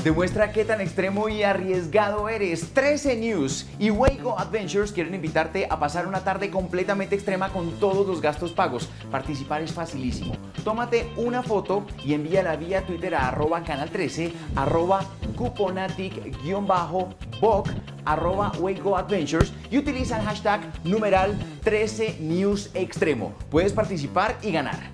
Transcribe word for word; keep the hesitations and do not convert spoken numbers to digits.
Demuestra qué tan extremo y arriesgado eres. trece News y Waygo Adventures quieren invitarte a pasar una tarde completamente extrema con todos los gastos pagos. Participar es facilísimo. Tómate una foto y envíala vía Twitter a arroba canal trece, arroba cuponatic-boc, arroba Waygo Adventures y utiliza el hashtag numeral trece News Extremo. Puedes participar y ganar.